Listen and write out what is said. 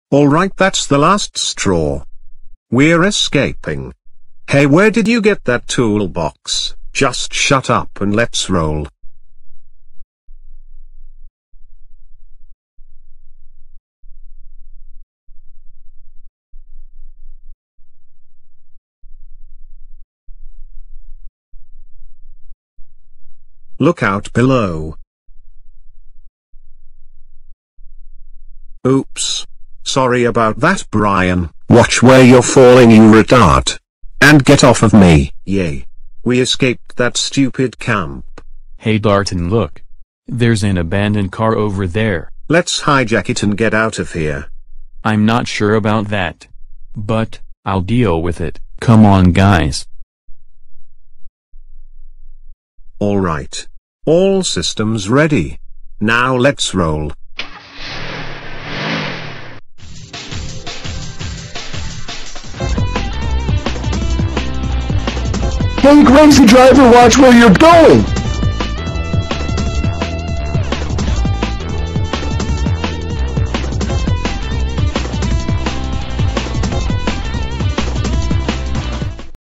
Alright, that's the last straw. We're escaping. Hey, where did you get that toolbox? Just shut up and let's roll. Look out below. Oops. Sorry about that, Brian. Watch where you're falling, you retard. And get off of me. Yay. We escaped that stupid camp. Hey Darton, look. There's an abandoned car over there. Let's hijack it and get out of here. I'm not sure about that. But, I'll deal with it. Come on guys. Alright. All systems ready. Now let's roll. Hey crazy driver, watch where you're going!